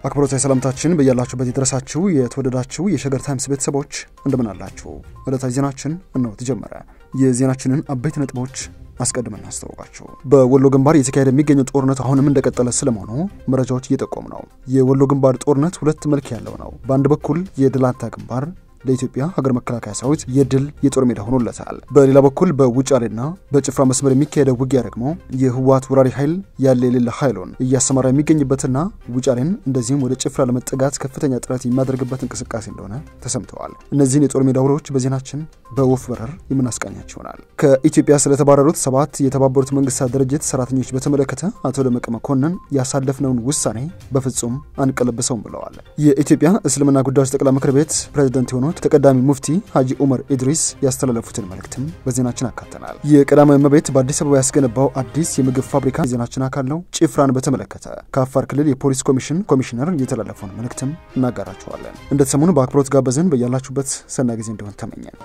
አክብሮታዊ ሰላምታችን በያላችሁበት ይድረሳችሁ የተወደዳችሁ የሸገር ታይምስ ቤተሰቦች እንደምን አላችሁ? ዕለታዊ ዜናችን ነው ተጀመረ። የዜናችንን አበይት ነጥቦች አስቀድመን አስተዋውቃችሁ። በወሎ ግንባር የተካሄደ የሚገኘው ጦርነት አሁንም እንደቀጠለ ስለመሆኑ መረጃዎች እየጠቆሙ ነው። የወሎ ግንባር ጦርነት ሁለት መልክ ያለው ነው። በአንድ በኩል የድላታ ግንባር ለኢትዮጵያ ሀገር መከላከያ ሰራዊት የድል የጦር ሜዳ ሆኖለታል። በሌላ በኩል በውጫሌና በጭፍራ መስመር የሚካሄደው ውጊያ ደግሞ የህወሓት ወራሪ ኃይል ያለ የሌለ ኃይሉን እያሰማራ የሚገኝበትና ውጫሌን እንደዚህም ወደ ጭፍራ ለመጠጋት ከፍተኛ ጥረት የሚያደርግበት እንቅስቃሴ እንደሆነ ተሰምተዋል። እነዚህን የጦር ሜዳ ወሬዎች በዜናችን በወፍ በረር የምናስቃኛችሁ ይሆናል። ከኢትዮጵያ ስለተባረሩት 7 የተባበሩት መንግስታት ድርጅት ሰራተኞች በተመለከተ አቶ ደመቀ መኮንን ያሳለፍነውን ውሳኔ በፍጹም አንቀለብሰውም ብለዋል። የኢትዮጵያ እስልምና ጉዳዮች ጠቅላይ ምክር ቤት ፕሬዝዳንት ሆኖ ተቀዳሚ ሙፍቲ ሀጂ ዑመር ኢድሪስ ያስተላለፉትን መልእክትም በዜናችን አካተናል። የቀዳማዊ እመቤት በአዲስ አበባ ያስገነባው አዲስ የምግብ ፋብሪካ ዜናችን አካል ነው። ጭፍራን በተመለከተ ከአፋር ክልል የፖሊስ ኮሚሽነር የተላለፈውን መልእክትም እናጋራችኋለን። እንደተሰሙን በአክብሮት ጋበዝን። በያላችሁበት ሰናይ ጊዜ እንዲሆን ተመኘን።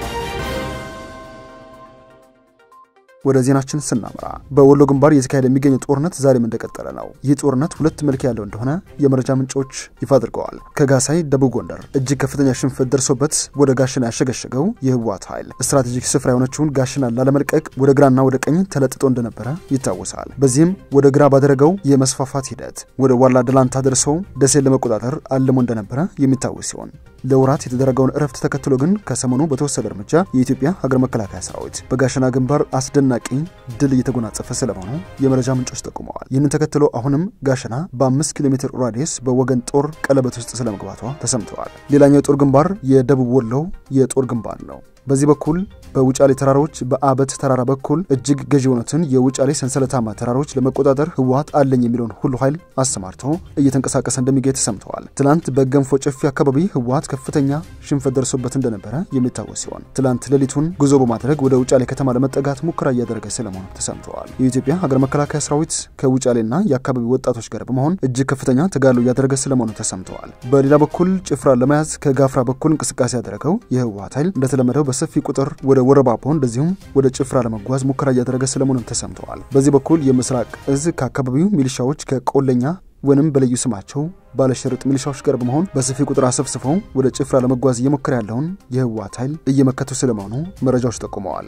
ወደ ዜናችን ስናመራ በወሎ ግንባር የተካሄደ የሚገኘው ጦርነት ዛሬም እንደቀጠለ ነው። ይህ ጦርነት ሁለት መልክ ያለው እንደሆነ የመረጃ ምንጮች ይፋ አድርገዋል። ከጋሳይ ደቡብ ጎንደር እጅግ ከፍተኛ ሽንፈት ደርሶበት ወደ ጋሽና ያሸገሸገው የህወሓት ኃይል ስትራቴጂክ ስፍራ የሆነችውን ጋሽና ላለመልቀቅ ወደ ግራና ወደ ቀኝ ተለጥጦ እንደነበረ ይታወሳል። በዚህም ወደ ግራ ባደረገው የመስፋፋት ሂደት ወደ ዋላ ደላንታ ደርሶ ደሴን ለመቆጣጠር አልሞ እንደነበረ የሚታወስ ሲሆን ለወራት የተደረገውን እረፍት ተከትሎ ግን ከሰሞኑ በተወሰደ እርምጃ የኢትዮጵያ ሀገር መከላከያ ሰራዊት በጋሽና ግንባር አስደናቂ ድል እየተጎናጸፈ ስለመሆኑ የመረጃ ምንጮች ጠቁመዋል። ይህንን ተከትሎ አሁንም ጋሽና በ5 ኪሎ ሜትር ራዲየስ በወገን ጦር ቀለበት ውስጥ ስለመግባቷ ተሰምተዋል። ሌላኛው የጦር ግንባር የደቡብ ወሎ የጦር ግንባር ነው። በዚህ በኩል በውጫሌ ተራሮች በአበት ተራራ በኩል እጅግ ገዢ የሆኑትን የውጫሌ ሰንሰለታማ ተራሮች ለመቆጣጠር ህወሓት አለኝ የሚለውን ሁሉ ኃይል አሰማርቶ እየተንቀሳቀሰ እንደሚገኝ ተሰምተዋል። ትላንት በገንፎ ጨፌ አካባቢ ህወሓት ከፍተኛ ሽንፈት ደርሶበት እንደነበረ የሚታወስ ሲሆን ትላንት ሌሊቱን ጉዞ በማድረግ ወደ ውጫሌ ከተማ ለመጠጋት ሙከራ እያደረገ ስለመሆኑ ተሰምተዋል። የኢትዮጵያ ሀገር መከላከያ ሰራዊት ከውጫሌና የአካባቢው ወጣቶች ጋር በመሆን እጅግ ከፍተኛ ተጋድሎ እያደረገ ስለመሆኑ ተሰምተዋል። በሌላ በኩል ጭፍራ ለመያዝ ከጋፍራ በኩል እንቅስቃሴ ያደረገው የህወሓት ኃይል እንደተለመደው በሰፊ ቁጥር ወደ ወረባቦ እንደዚሁም ወደ ጭፍራ ለመጓዝ ሙከራ እያደረገ ስለመሆኑ ተሰምተዋል። በዚህ በኩል የምስራቅ እዝ ከአካባቢው ሚሊሻዎች ከቆለኛ ወንም በለዩ ስማቸው ባለሽርጥ ሚሊሻዎች ጋር በመሆን በሰፊ ቁጥር አሰፍስፈው ወደ ጭፍራ ለመጓዝ እየሞከረ ያለውን የህወሓት ኃይል እየመከቱ ስለመሆኑ መረጃዎች ጠቁመዋል።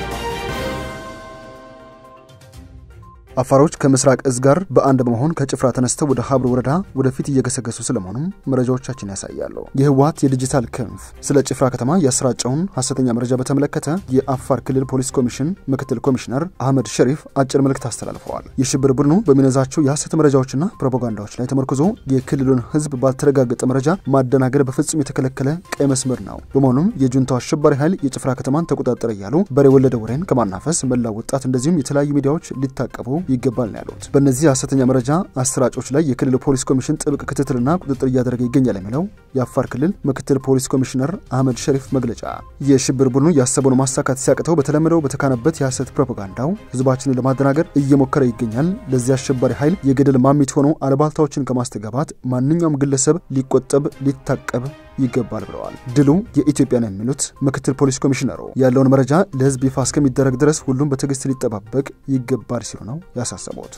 አፋሮች ከምስራቅ እዝ ጋር በአንድ በመሆን ከጭፍራ ተነስተው ወደ ሀብር ወረዳ ወደፊት እየገሰገሱ ስለመሆኑ መረጃዎቻችን ያሳያሉ። የህወሓት የዲጂታል ክንፍ ስለ ጭፍራ ከተማ ያሰራጨውን ሐሰተኛ መረጃ በተመለከተ የአፋር ክልል ፖሊስ ኮሚሽን ምክትል ኮሚሽነር አህመድ ሸሪፍ አጭር መልእክት አስተላልፈዋል። የሽብር ቡድኑ በሚነዛቸው የሐሰት መረጃዎችና ፕሮፓጋንዳዎች ላይ ተመርኩዞ የክልሉን ህዝብ ባልተረጋገጠ መረጃ ማደናገር በፍጹም የተከለከለ ቀይ መስመር ነው። በመሆኑም የጁንታው አሸባሪ ኃይል የጭፍራ ከተማን ተቆጣጠረ እያሉ በሬ ወለደ ወሬን ከማናፈስ መላው ወጣት እንደዚሁም የተለያዩ ሚዲያዎች ሊታቀቡ ይገባል ነው ያሉት። በእነዚህ ሐሰተኛ መረጃ አሰራጮች ላይ የክልሉ ፖሊስ ኮሚሽን ጥብቅ ክትትልና ቁጥጥር እያደረገ ይገኛል የሚለው የአፋር ክልል ምክትል ፖሊስ ኮሚሽነር አህመድ ሸሪፍ መግለጫ የሽብር ቡድኑ ያሰበውን ማሳካት ሲያቅተው በተለመደው በተካነበት የሐሰት ፕሮፓጋንዳው ህዝባችንን ለማደናገር እየሞከረ ይገኛል። ለዚህ አሸባሪ ኃይል የገደል ማሚት ሆኖ አልባልታዎችን ከማስተጋባት ማንኛውም ግለሰብ ሊቆጠብ ሊታቀብ ይገባል ብለዋል። ድሉ የኢትዮጵያ ነው የሚሉት ምክትል ፖሊስ ኮሚሽነሩ ያለውን መረጃ ለህዝብ ይፋ እስከሚደረግ ድረስ ሁሉም በትዕግስት ሊጠባበቅ ይገባል ሲሉ ነው ያሳሰቡት።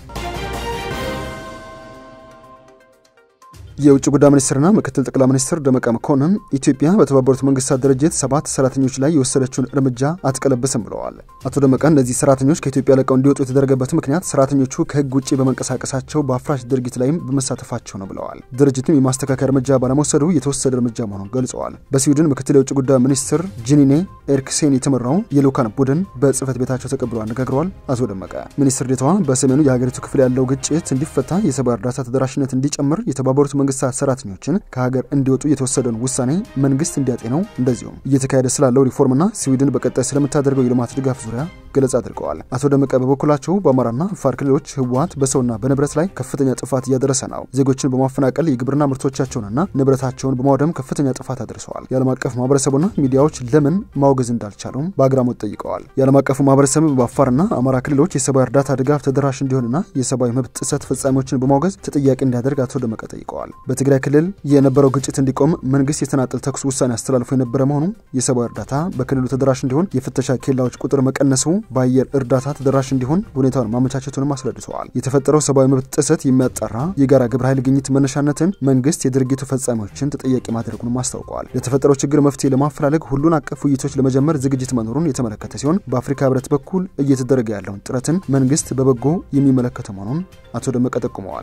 የውጭ ጉዳይ ሚኒስትርና ምክትል ጠቅላይ ሚኒስትር ደመቀ መኮንን ኢትዮጵያ በተባበሩት መንግስታት ድርጅት 7 ሰራተኞች ላይ የወሰደችውን እርምጃ አትቀለብስም ብለዋል። አቶ ደመቀ እነዚህ ሰራተኞች ከኢትዮጵያ ለቀው እንዲወጡ የተደረገበት ምክንያት ሰራተኞቹ ከህግ ውጪ በመንቀሳቀሳቸው በአፍራሽ ድርጊት ላይም በመሳተፋቸው ነው ብለዋል። ድርጅቱም የማስተካከያ እርምጃ ባለመውሰዱ የተወሰደ እርምጃ መሆኑን ገልጸዋል። በስዊድን ምክትል የውጭ ጉዳይ ሚኒስትር ጂኒኔ ኤርክሴን የተመራው የልኡካን ቡድን በጽህፈት ቤታቸው ተቀብለው አነጋግረዋል። አቶ ደመቀ ሚኒስትር ዴታዋ በሰሜኑ የሀገሪቱ ክፍል ያለው ግጭት እንዲፈታ የሰብአዊ እርዳታ ተደራሽነት እንዲጨምር የተባበሩት መንግስታት ሰራተኞችን ከሀገር እንዲወጡ የተወሰደውን ውሳኔ መንግስት እንዲያጤነው እንደዚሁም እየተካሄደ ስላለው ሪፎርምና ስዊድን በቀጣይ ስለምታደርገው የልማት ድጋፍ ዙሪያ ገለጻ አድርገዋል። አቶ ደመቀ በበኩላቸው በአማራና አፋር ክልሎች ህወሓት በሰውና በንብረት ላይ ከፍተኛ ጥፋት እያደረሰ ነው። ዜጎችን በማፈናቀል የግብርና ምርቶቻቸውንና ንብረታቸውን በማውደም ከፍተኛ ጥፋት አድርሰዋል። የዓለም አቀፍ ማህበረሰቡና ሚዲያዎች ለምን ማውገዝ እንዳልቻሉም በአግራሞት ጠይቀዋል። የዓለም አቀፉ ማህበረሰብ በአፋርና አማራ ክልሎች የሰብአዊ እርዳታ ድጋፍ ተደራሽ እንዲሆንና የሰብአዊ መብት ጥሰት ፈጻሚዎችን በማውገዝ ተጠያቂ እንዲያደርግ አቶ ደመቀ ጠይቀዋል። በትግራይ ክልል የነበረው ግጭት እንዲቆም መንግስት የተናጠል ተኩስ ውሳኔ አስተላልፎ የነበረ መሆኑ የሰብአዊ እርዳታ በክልሉ ተደራሽ እንዲሆን የፍተሻ ኬላዎች ቁጥር መቀነሱ በአየር እርዳታ ተደራሽ እንዲሆን ሁኔታውን ማመቻቸቱንም አስረድተዋል። የተፈጠረው ሰብአዊ መብት ጥሰት የሚያጣራ የጋራ ግብረ ኃይል ግኝት መነሻነትን መንግስት የድርጊቱ ፈጻሚዎችን ተጠያቂ ማድረጉንም አስታውቀዋል። ለተፈጠረው ችግር መፍትሄ ለማፈላለግ ሁሉን አቀፍ ውይይቶች ለመጀመር ዝግጅት መኖሩን የተመለከተ ሲሆን በአፍሪካ ህብረት በኩል እየተደረገ ያለውን ጥረትን መንግስት በበጎ የሚመለከተው መሆኑን አቶ ደመቀ ጠቁመዋል።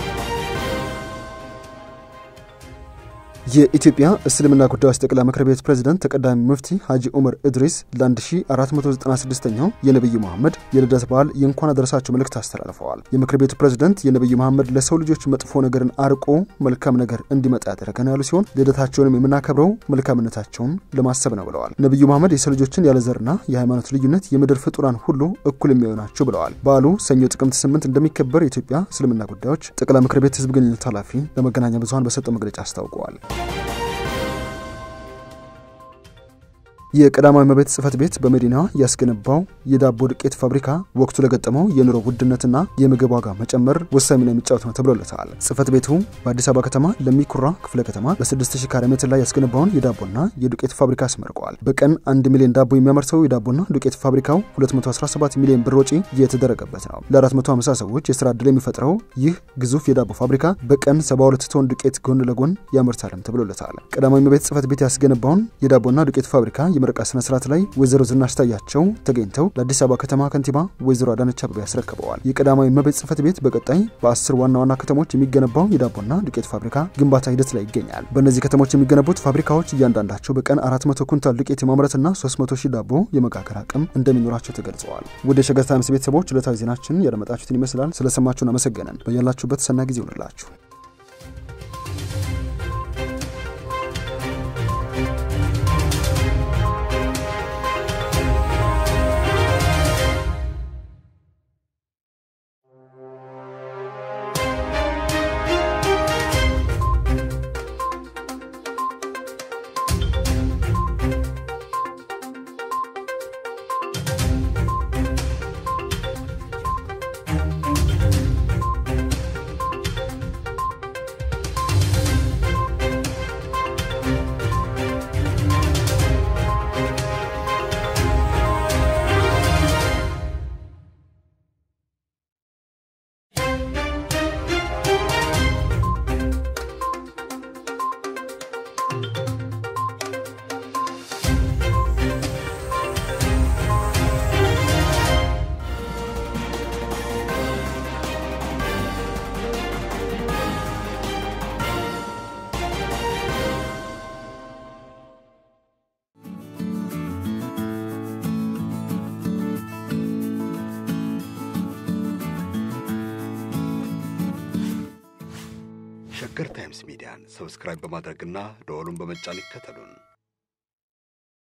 የኢትዮጵያ እስልምና ጉዳዮች ጠቅላይ ምክር ቤት ፕሬዝዳንት ተቀዳሚ ሙፍቲ ሐጂ ዑመር ኢድሪስ ለ1496ኛው የነብዩ መሐመድ የልደት በዓል የእንኳን አደረሳችሁ መልእክት አስተላልፈዋል። የምክር ቤቱ ፕሬዝዳንት የነብዩ መሐመድ ለሰው ልጆች መጥፎ ነገርን አርቆ መልካም ነገር እንዲመጣ ያደረገ ነው ያሉ ሲሆን ልደታቸውንም የምናከብረው መልካምነታቸውን ለማሰብ ነው ብለዋል። ነብዩ መሐመድ የሰው ልጆችን ያለ ዘርና የሃይማኖት ልዩነት የምድር ፍጡራን ሁሉ እኩል የሚያዩናቸው ብለዋል። በዓሉ ሰኞ ጥቅምት 8 እንደሚከበር የኢትዮጵያ እስልምና ጉዳዮች ጠቅላይ ምክር ቤት ህዝብ ግንኙነት ኃላፊ ለመገናኛ ብዙሃን በሰጠው መግለጫ አስታውቀዋል። የቀዳማዊ እመቤት ጽሕፈት ቤት በመዲናዋ ያስገነባው የዳቦ ዱቄት ፋብሪካ ወቅቱ ለገጠመው የኑሮ ውድነትና የምግብ ዋጋ መጨመር ወሳኝ ሚና የሚጫወት ነው ተብሎለታል። ጽሕፈት ቤቱ በአዲስ አበባ ከተማ ለሚኩራ ክፍለ ከተማ በ6000 ካሬ ሜትር ላይ ያስገነባውን የዳቦና የዱቄት ፋብሪካ አስመርቋል። በቀን 1 ሚሊዮን ዳቦ የሚያመርተው የዳቦና ዱቄት ፋብሪካው 217 ሚሊዮን ብር ወጪ የተደረገበት ነው። ለ450 ሰዎች የሥራ ዕድል የሚፈጥረው ይህ ግዙፍ የዳቦ ፋብሪካ በቀን 72 ቶን ዱቄት ጎን ለጎን ያመርታልም ተብሎለታል። ቀዳማዊ እመቤት ጽሕፈት ቤት ያስገነባውን የዳቦና ዱቄት ፋብሪካ የምረቃ ስነ ስርዓት ላይ ወይዘሮ ዝናሽ ታያቸው ተገኝተው ለአዲስ አበባ ከተማ ከንቲባ ወይዘሮ አዳነች አቤቤ ያስረክበዋል። የቀዳማዊ እመቤት ጽሕፈት ቤት በቀጣይ በ10 ዋና ዋና ከተሞች የሚገነባው የዳቦና ዱቄት ፋብሪካ ግንባታ ሂደት ላይ ይገኛል። በእነዚህ ከተሞች የሚገነቡት ፋብሪካዎች እያንዳንዳቸው በቀን 400 ኩንታል ዱቄት የማምረትና 300,000 ዳቦ የመጋገር አቅም እንደሚኖራቸው ተገልጸዋል። ወደ ሸገር ታይምስ ቤተሰቦች ዕለታዊ ዜናችን ያደመጣችሁትን ይመስላል። ስለሰማችሁን አመሰግነን። በያላችሁበት ሰናይ ጊዜ ይሁንላችሁ። ሸገር ታይምስ ሚዲያን ሰብስክራይብ በማድረግና ደወሉን በመጫን ይከተሉን።